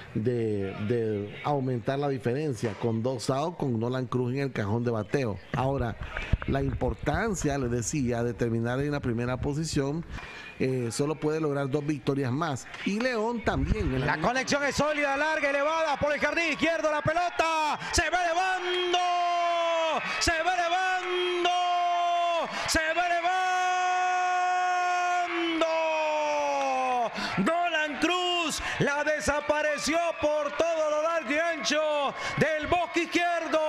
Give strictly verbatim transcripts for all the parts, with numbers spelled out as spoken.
de, de aumentar la diferencia con dos outs con Nolan Cruz en el cajón de bateo. Ahora, la importancia, les decía, de terminar en la primera posición, eh, solo puede lograr dos victorias más. Y León también. En la la conexión es sólida, larga, elevada por el jardín izquierdo, la pelota se va elevando, se va elevando, se va elevando. Nolan Cruz la desapareció por todo lo largo y ancho del bosque izquierdo.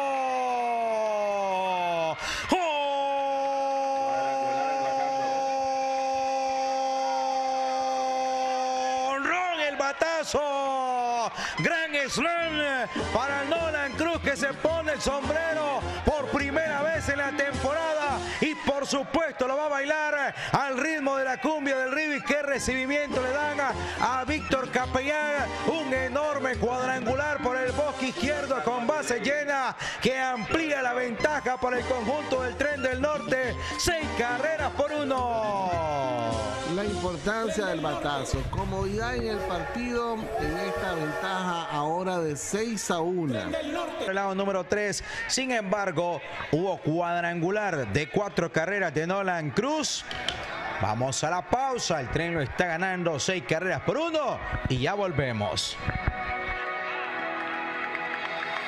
Batazo, gran slam para Nolan Cruz, que se pone el sombrero por primera vez en la temporada y por supuesto lo va a bailar al ritmo de la cumbia del Rivi. Qué recibimiento le dan a, a Víctor Capellán, un enorme cuadrangular por el bosque izquierdo con base llena que amplía la ventaja para el conjunto del Tren del Norte, seis carreras por uno. La importancia del batazo, comodidad en el partido, en esta ventaja ahora de seis a uno. El lado número tres, sin embargo, hubo cuadrangular de cuatro carreras de Nolan Cruz. Vamos a la pausa, el Tren lo está ganando seis carreras por uno y ya volvemos.